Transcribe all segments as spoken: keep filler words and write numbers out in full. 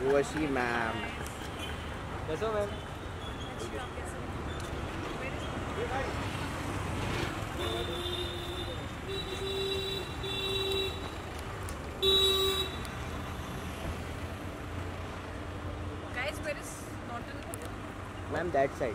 Urvashi ma'am. कैसे हो ma'am? Guys, where is Norton? Ma'am that side.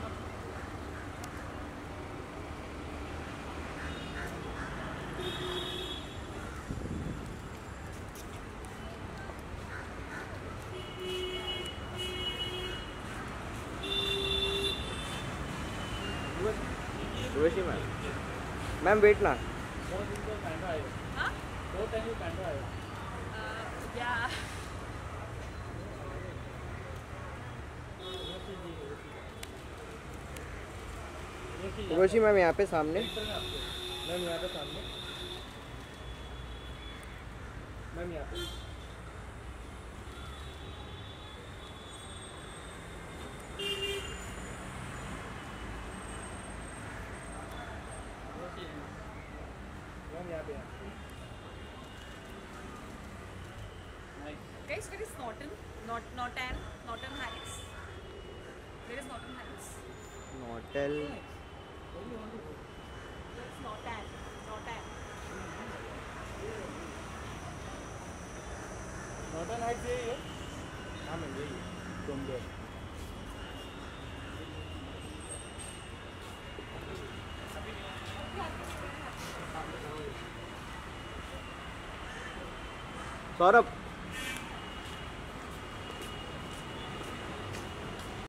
Urvashi ma'am, ma'am wait ना। Huh? Four times you can try. Uh, yeah. Urvashi ma'am यहाँ पे सामने। Ma'am यहाँ पे सामने। मैम यहाँ पे। मैम यहाँ पे। Guys, where is Norton? Not Norton. Norton Heights. Where is Norton Heights? नोटेल। Where is Norton? Norton. Norton Heights यही है। हाँ मैम यही है। तुम दो। सौरभ।